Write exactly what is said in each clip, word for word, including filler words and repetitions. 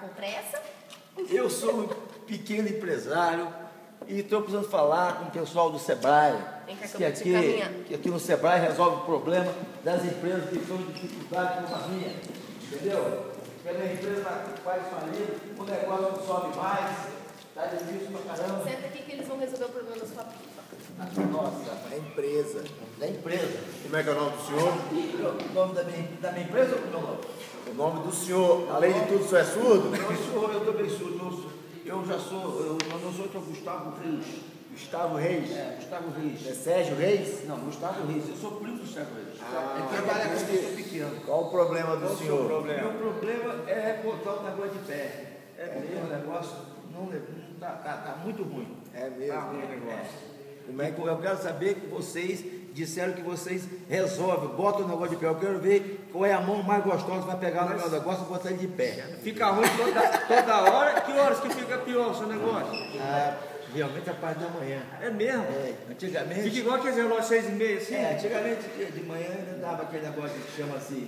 com pressa? Eu sou um pequeno empresário e estou precisando falar com o pessoal do Sebrae. Vem cá que eu que, vou te aqui, encaminhar. que aqui no Sebrae resolve o problema das empresas que estão em dificuldade como a minha. Entendeu? Porque a minha empresa faz falir, o negócio não sobe mais, está difícil pra caramba. Senta aqui que eles vão resolver o problema da sua pipa. Nossa, É empresa. da empresa. Como é que é o nome do senhor? O nome da minha, da minha empresa ou do meu nome? O nome do senhor, além de tudo, o senhor é surdo? Eu sou, eu também sou, eu, sou, eu já sou, eu, eu sou, eu sou Gustavo Reis. Gustavo Reis? É, Gustavo Reis. É Sérgio Reis? Não, Gustavo Reis, eu sou primo do Sérgio Reis. Ah, é trabalha com pessoa pequena. Qual o problema do Qual o seu senhor? problema? Meu problema é botar o negócio de pé. É mesmo, o negócio não, não tá, tá, tá muito ruim. É mesmo? Tá ruim o negócio. Como é que eu quero saber que vocês disseram que vocês resolvem, botam o negócio de pé. Eu quero ver qual é a mão mais gostosa que vai pegar no meu negócio e botar ele de pé. Fica ruim toda, toda hora. Que horas que fica pior o seu negócio? Ah, realmente a parte da manhã. É mesmo? É, antigamente. Fica igual aqueles relógios seis e meia, assim? É, antigamente de manhã ainda dava aquele negócio que chama assim.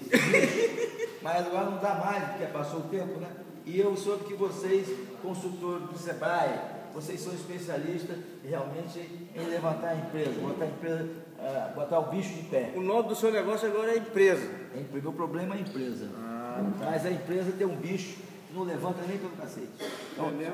Mas agora não dá mais, porque passou o tempo, né? E eu soube que vocês, consultores do Sebrae, vocês são especialistas realmente em levantar a empresa, botar a empresa, uh, botar o bicho de pé. O nome do seu negócio agora é empresa. O meu problema é a empresa. Ah, Mas a empresa tem um bicho que não levanta nem pelo cacete. é mesmo?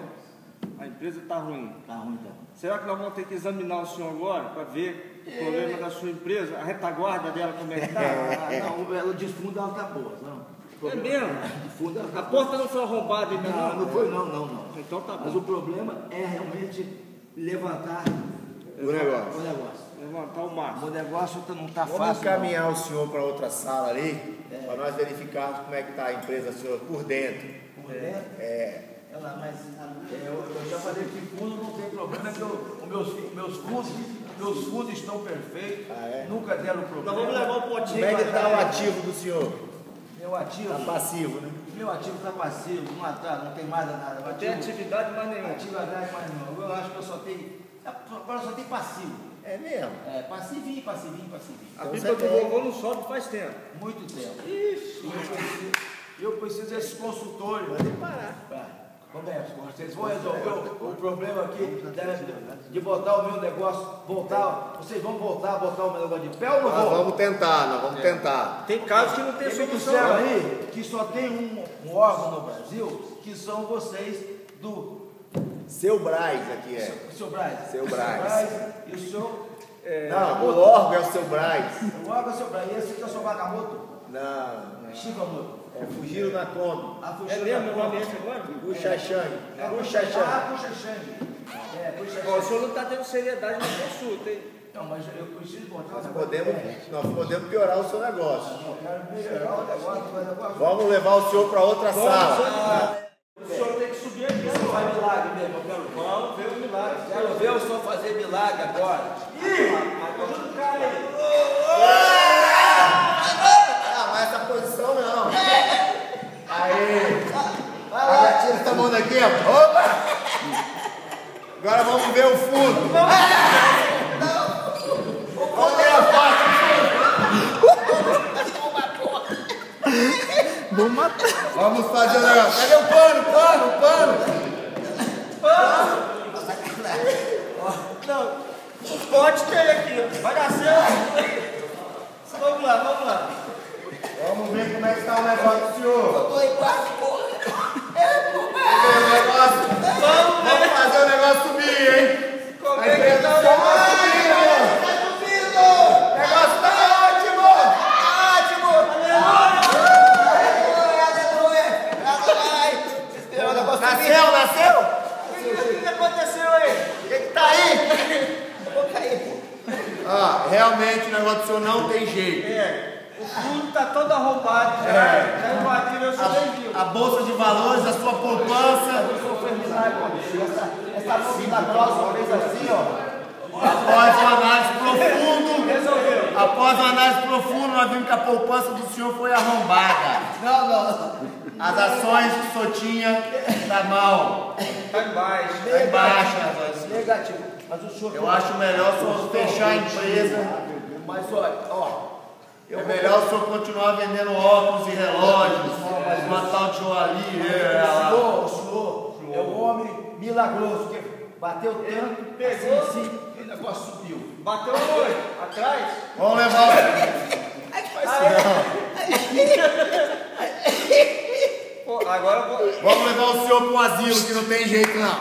A empresa está ruim. Tá ruim, tá. Será que nós vamos ter que examinar o senhor agora para ver o problema da sua empresa, a retaguarda dela como é que está? Ah, não, ela de fundo ela tá boa, não. É mesmo? De fundo ela tá A porta não foi arrombada ainda Não, não? não foi não, não, não. Então tá Mas bom. o problema é realmente levantar O negócio. o negócio. Levantar o máximo. O negócio tá- não está Vamos fácil. encaminhar o senhor para outra sala ali, É. para nós verificarmos como é que está a empresa senhor por dentro. Não. Por dentro, É. ela, mas é, eu, eu já falei que fundo não tem problema, que eu, os meus, meus fundos, meus fundos estão perfeitos, Ah, é? nunca deram problema. Nós vamos levar o potinho. Como é que pra está o cá. ativo do senhor? Meu ativo, Está passivo, né? meu ativo está passivo, não, tá, não tem mais nada. Não tem atividade mais nenhuma. Atividade mais não. Eu acho que eu só tenho, agora só tem passivo. É mesmo? É, passivinho, passivinho, passivinho. A Então pipa você do tem. vovô não sobe faz tempo. Muito tempo. Ixi. E eu preciso, eu preciso desses consultores. Pode parar. Tá. Começa, vocês vão resolver o, o problema aqui de, de botar o meu negócio, voltar, vocês vão voltar a botar o meu negócio de pé ou não Nós vão? vamos tentar, nós vamos tentar. Tem casos que não tem Eles solução. disseram não. aí que só tem um, um órgão no Brasil, que são vocês do Seu Braz aqui é. seu Braz. Seu Braz. E o seu. Não, o órgão é o seu Braz. O órgão é o seu Braz. E esse aqui é o seu Bagamoto? Não, Shibamoto. é fugiram na Kombi. Ah, É mesmo meu nome é esse agora? Puxa Xang. É, Puxa Xang. Ah, puxa Xang. É, puxa Ó, o Xang. senhor não está tendo seriedade na consulta, hein? Não, mas eu preciso botar Nós o podemos, nós podemos piorar o seu negócio. Eu quero melhorar o negócio, o negócio. Vamos levar o senhor para outra sala. O senhor tem que subir aqui. Isso faz milagre mesmo, eu quero. Vamos ver o milagre. Quero ver o senhor fazer milagre agora. Ajuda o cara aí. Ah, mas essa posição não. Aí. Agora tira essa mão daqui, ó. Opa! Agora vamos ver o fundo. Vamos ver a foto. Vamos fazer o negócio. Cadê o pano? Pano, pano. Não, o pote tem aqui. Vai dar certo. Vamos lá, vamos lá. Vamos ver como é que está o negócio do senhor. Eu tô aí quase, porra. Vamos ver o negócio. Vamos ver. Vamos fazer o negócio subir, hein? Como A é que empresa tá do o senhor vai negócio? subir, ó. O negócio tá ótimo. Nasceu, nasceu? O que aconteceu aí? O que que tá aí? Ah, realmente o negócio do senhor não tem jeito. É, o fundo tá todo arrombado já. É. Já invadiram, eu só nem viu. A bolsa de valores, a sua poupança. Essa mão da próxima fez assim, ó. Após uma análise profunda, Resolveu. após uma análise profunda, nós vimos que a poupança do senhor foi arrombada. Não, não. As ações que o senhor tinha tá mal. Tá embaixo. Tá embaixo as ações. Negativo. Mas o senhor. Eu acho melhor o senhor fechar a empresa. Mas olha, ó. É melhor o senhor continuar vendendo óculos e relógios. Uma tal de Joali, é, ela. milagroso, que bateu tanto, pegou. assim, assim, e o negócio subiu. Bateu onde? Atrás? Vamos levar o... Pô, agora eu vou... Vamos levar o senhor para um asilo, que não tem jeito não.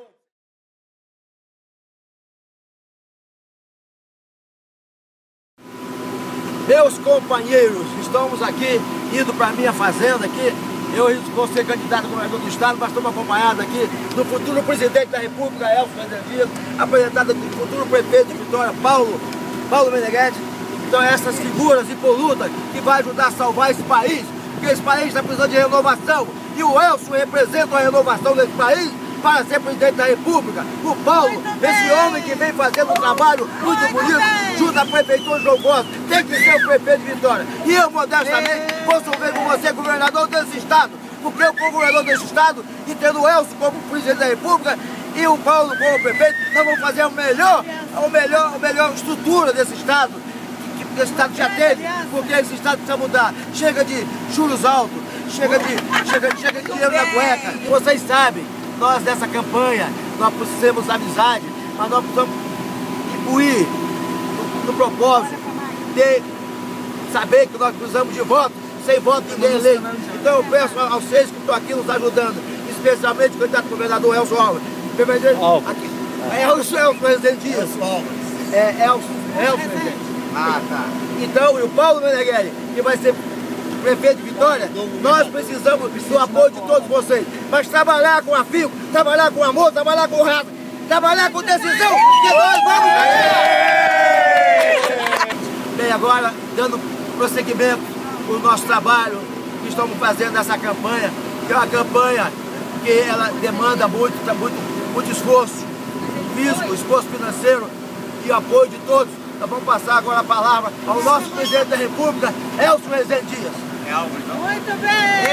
Meus companheiros, estamos aqui, indo para a minha fazenda aqui. Eu vou ser candidato a governador do estado, mas estamos acompanhados aqui do futuro presidente da República, Elcio Dias, apresentado do futuro prefeito de Vitória, Paulo, Paulo Meneghetti. Então essas figuras impolutas que vai ajudar a salvar esse país, porque esse país está precisando de renovação, e o Elcio representa a renovação desse país para ser presidente da República. O Paulo, esse homem que vem fazendo um trabalho muito, muito bonito, junto à prefeitura João Costa, tem que ser o prefeito de Vitória. E eu, modestamente, vou subir com você, governador desse estado, porque eu, como governador desse estado, e tendo o Elcio como presidente da República, e o Paulo como prefeito, nós vamos fazer o melhor, o melhor, a melhor estrutura desse estado, que esse estado já teve, porque esse estado precisa mudar. Chega de juros altos, chega de, chega, chega de dinheiro na cueca. Vocês sabem, nós nessa campanha, nós precisamos amizade, mas nós precisamos imbuir no, no propósito de saber que nós precisamos de voto, sem voto ninguém é eleito. Então eu peço aos seis que estão aqui nos ajudando, especialmente o candidato governador Elcio Alves. Aqui, é Elcio, Elcio Presidente Dias. É Elcio, Elcio Presidente. Ah, tá. Então, e o Paulo Meneghetti, que vai ser prefeito de Vitória, nós precisamos do apoio de todos vocês. Mas trabalhar com afinco, trabalhar com amor, trabalhar com raça, trabalhar com decisão, que nós vamos ganhar! Bem, agora, dando prosseguimento ao nosso trabalho que estamos fazendo nessa campanha, que é uma campanha que ela demanda muito, muito, muito esforço físico, esforço financeiro e apoio de todos. Nós vamos passar agora a palavra ao nosso presidente da República, Elcio Rezende Dias. É algo, então? Muito bem!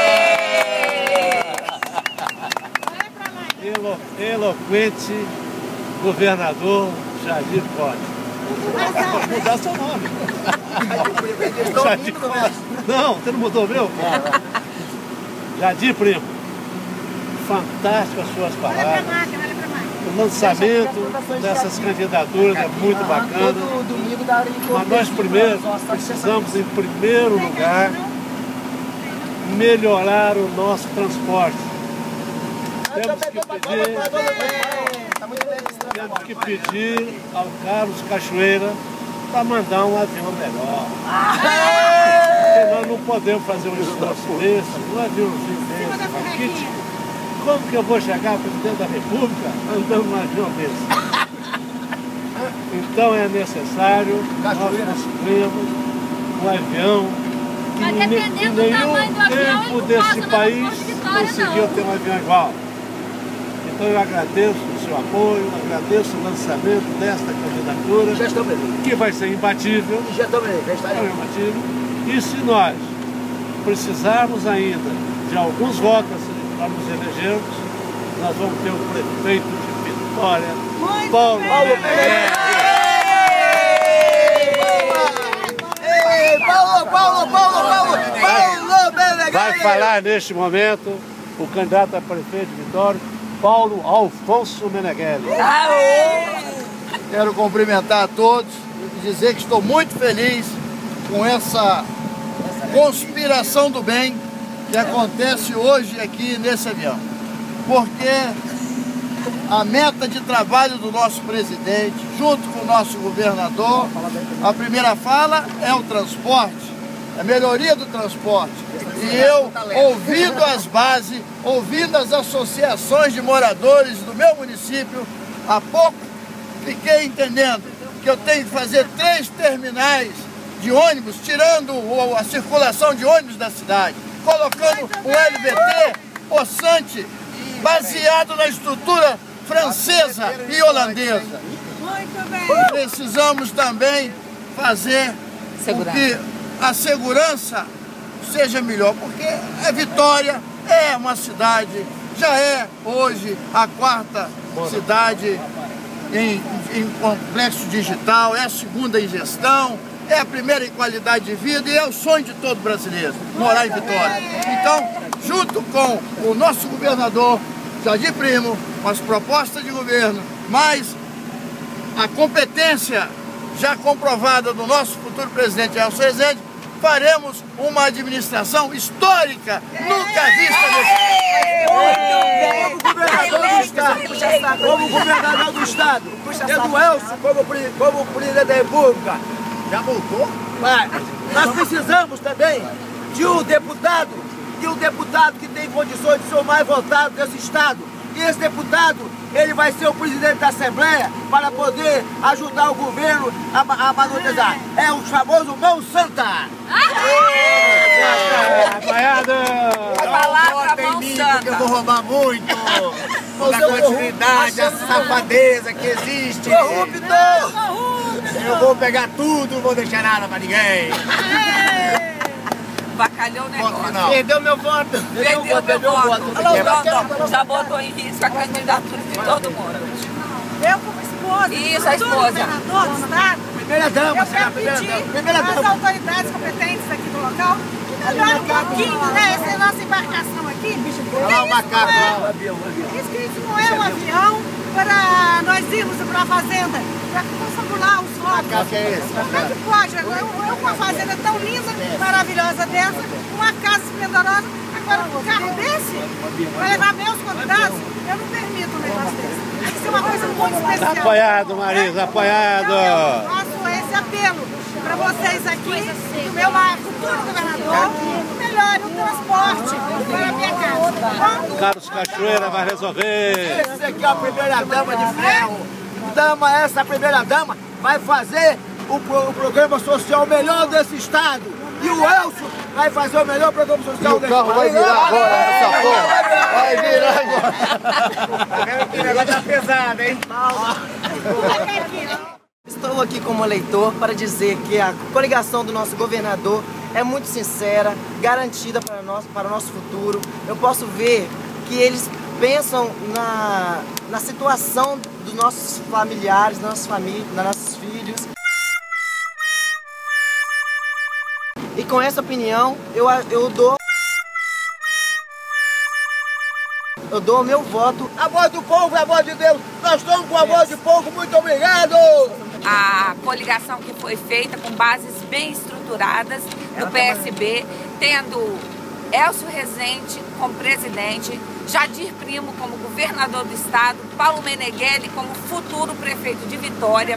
Elo, eloquente governador Jardim Costa. Vou mudar seu nome. Jardim Costa. Não, você não mudou o meu? Jardim Primo. Fantástico as suas palavras. O lançamento dessas candidaturas é muito bacana, mas nós primeiro precisamos, em primeiro lugar, melhorar o nosso transporte. Temos que pedir, temos que pedir ao Carlos Cachoeira para mandar um avião melhor. Porque nós não podemos fazer um esforço desse, um aviãozinho desse, raquítico. Como que eu vou chegar ao presidente da República andando num avião desse? Então é necessário nós construirmos um avião que em nenhum tempo desse país conseguiu ter um avião igual. Então eu agradeço o seu apoio, agradeço o lançamento desta candidatura, que vai ser imbatível. Já também, já está imbatível. E se nós precisarmos ainda de alguns votos para nos elegermos, nós vamos ter o prefeito de Vitória, Muito Paulo bem. Paulo, Paulo, Paulo, Paulo, Paulo Meneghetti. Vai falar neste momento o candidato a prefeito de Vitória, Paulo Alfonso Meneghetti. Quero cumprimentar a todos e dizer que estou muito feliz com essa conspiração do bem que acontece hoje aqui nesse avião. Porque a meta de trabalho do nosso presidente, junto com o nosso governador, a primeira fala é o transporte, a melhoria do transporte. E eu, ouvindo as bases, ouvindo as associações de moradores do meu município, há pouco fiquei entendendo que eu tenho que fazer três terminais de ônibus, tirando a circulação de ônibus da cidade, colocando o L V T possante, baseado na estrutura francesa e holandesa. Muito bem! Precisamos também fazer com que a segurança seja melhor, porque a Vitória é uma cidade, já é hoje a quarta cidade em, em complexo digital, é a segunda em gestão, é a primeira em qualidade de vida e é o sonho de todo brasileiro, morar em Vitória. Então, junto com o nosso governador, Jardim Primo, com as propostas de governo, mais a competência já comprovada do nosso futuro presidente Elcio Rezende, faremos uma administração histórica, nunca vista nesse Como governador do Estado, como governador do Estado, tendo Elcio como, como presidente da República. Já voltou? Mas nós precisamos também de um deputado, de um deputado que tem condições de ser o mais votado desse Estado. E esse deputado, ele vai ser o presidente da Assembleia para poder ajudar o governo a, a manutenção. É o famoso Mão Santa. Apoiado! Palavra Mão Santa. Eu vou roubar muito da continuidade, a safadeza que existe. Corrupto! Eu vou pegar tudo, não vou deixar nada pra ninguém. Bacalhou o negócio. Perdeu meu voto. Perdeu meu voto. Não, não, já botou em risco a candidatura de todo mundo. Eu, como esposa, Isso, a esposa. governador do Estado, Primeira dama, eu quero primeira pedir dama. Primeira às dama. autoridades competentes aqui do local que melhorem um pouquinho, né, essa nossa embarcação aqui. Porque Olha lá o isso, macaco, não olha é, o avião, o avião. isso, que isso não é um avião para nós irmos para a fazenda, para confabular os macaco votos. é esse? Como é que pode? Eu, eu com uma fazenda tão linda, maravilhosa dessa, uma casa esplendorosa, agora um carro desse, para levar meus convidados, eu não permito um negócio desse. Isso é uma coisa muito especial. Apoiado, Marisa, apoiado. Então, eu faço esse apelo para vocês aqui, do meu futuro governador, melhore o transporte para a minha casa, tá bom? Carlos Cachoeira vai resolver. Essa aqui é a primeira dama de ferro. Dama, essa primeira dama vai fazer o, pro, o programa social melhor desse estado. E o Elcio vai fazer o melhor programa social desse estado. O carro vai virar agora, essa porra. Vai virar agora. Tá vendo que o negócio tá pesado, hein? Estou aqui como eleitor para dizer que a coligação do nosso governador é muito sincera, garantida para, nós, para o nosso futuro. Eu posso ver que eles pensam na, na situação dos nossos familiares, das nossas famílias, dos nossos filhos. E com essa opinião, eu, eu dou eu dou o meu voto. A voz do povo é a voz de Deus. Nós estamos com a voz do povo. Muito obrigado. A coligação que foi feita com bases bem estruturadas do P S B, tendo Elcio Rezende como presidente, Jardim Primo como governador do estado, Paulo Meneghelli como futuro prefeito de Vitória.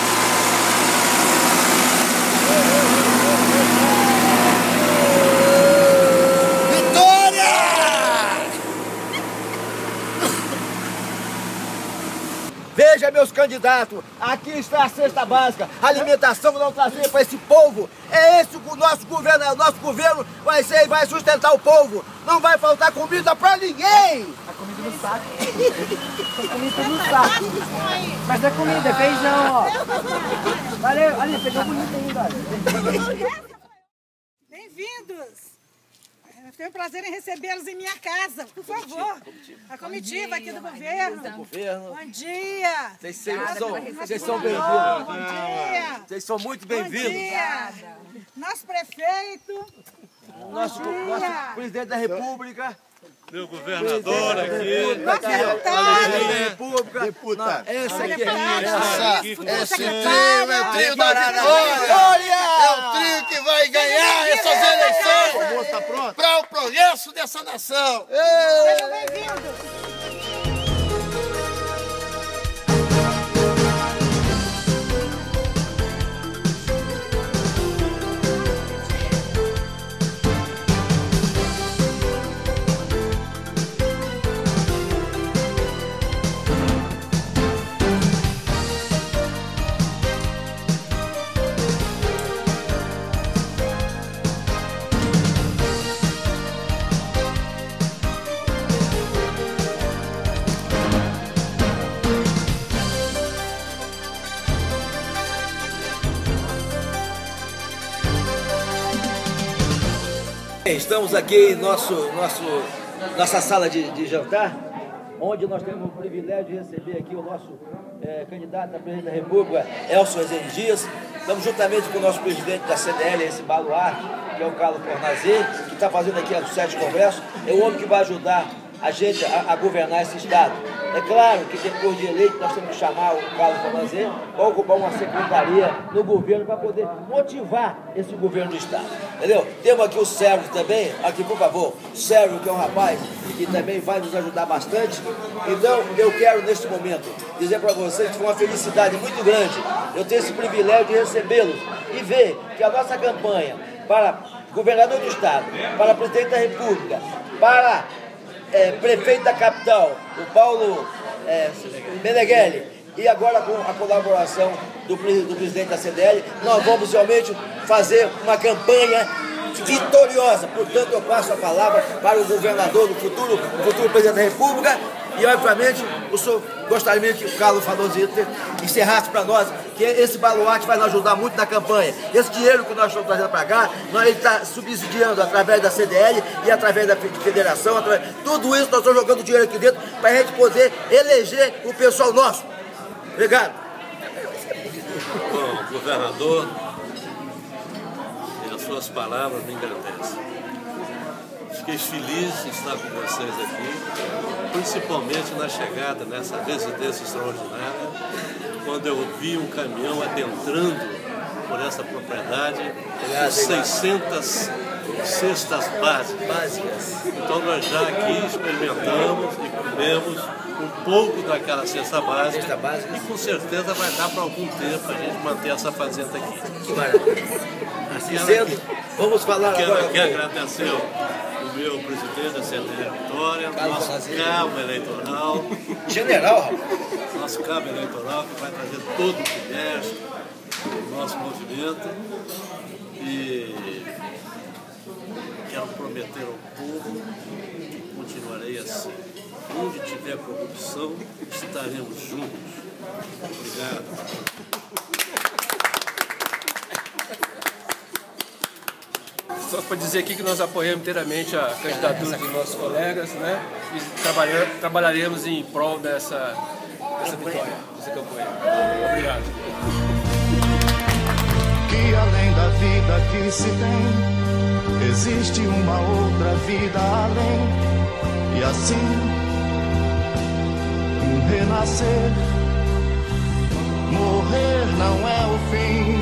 Veja, meus candidatos, aqui está a cesta básica, a alimentação que nós trazemos para esse povo. É esse o nosso governo, nosso governo vai ser e vai sustentar o povo. Não vai faltar comida para ninguém. A comida no saco. A comida no saco. Mas é comida, é feijão, ó. Valeu, olha, feijão bonito ainda. Bem-vindos! Eu tenho prazer em recebê-los em minha casa, por favor. A comitiva aqui do governo. Governo. Bom dia! Vocês são, vocês são Bom bem-vindos. dia! Vocês são muito Bom bem-vindos. dia! Nosso prefeito. Nosso, nosso presidente da República. Meu governador aqui. Nosso Presidente da República. Deputado. Essa aqui é Essa, aqui com esse trio secretário. é o trio da vitória. É o trio que vai ganhar essas eleições. O moço tá pronto? Para o progresso dessa nação. Sejam bem-vindos! Estamos aqui em nosso, nosso, nossa sala de, de jantar, onde nós temos o privilégio de receber aqui o nosso é, candidato a presidente da República, Elcio Rezende Dias. Estamos juntamente com o nosso presidente da C D L, esse baluarte, que é o Carlos Fornazer, que está fazendo aqui os sete congressos. É o homem que vai ajudar a gente a, a governar esse Estado. É claro que depois de eleito nós temos que chamar o Carlos Famazer para ocupar uma secretaria no governo para poder motivar esse governo do Estado. Entendeu? Temos aqui o Sérgio também, aqui por favor, o Sérgio que é um rapaz que também vai nos ajudar bastante. Então eu quero neste momento dizer para vocês que foi uma felicidade muito grande eu ter esse privilégio de recebê-los e ver que a nossa campanha para governador do Estado, para presidente da República, para É, prefeito da capital, o Paulo é, Meneghelli, e agora com a colaboração do, do presidente da C D L, nós vamos realmente fazer uma campanha vitoriosa. Portanto, eu passo a palavra para o governador do futuro, o futuro presidente da República, e obviamente o senhor gostaria que o Carlos Famazer encerrasse para nós, que esse baluarte vai nos ajudar muito na campanha. Esse dinheiro que nós estamos trazendo para cá, nós está subsidiando através da C D L e através da federação, através, tudo isso nós estamos jogando dinheiro aqui dentro para a gente poder eleger o pessoal nosso. Obrigado. Bom, governador, e as suas palavras me engrandecem. Fiquei feliz de estar com vocês aqui, principalmente na chegada nessa residência extraordinária, quando eu vi um caminhão adentrando por essa propriedade com seiscentas cestas básicas. Então nós já aqui experimentamos e comemos um pouco daquela cesta básica e com certeza vai dar para algum tempo a gente manter essa fazenda aqui. Que maravilha. Assim sendo, vamos falar quero, agora. Quero agradecer o meu presidente da C D L Vitória, nosso cabo eleitoral. General, rapaz. Nosso cabo eleitoral que vai trazer todo o comércio do nosso movimento. E quero prometer ao povo que continuarei assim. Onde tiver corrupção, estaremos juntos. Obrigado. Só para dizer aqui que nós apoiamos inteiramente a candidatura dos nossos colegas, né? E trabalhar, trabalharemos em prol dessa, dessa vitória, dessa campanha. Obrigado. Que além da vida que se tem, existe uma outra vida além. E assim, um renascer, morrer não é o fim.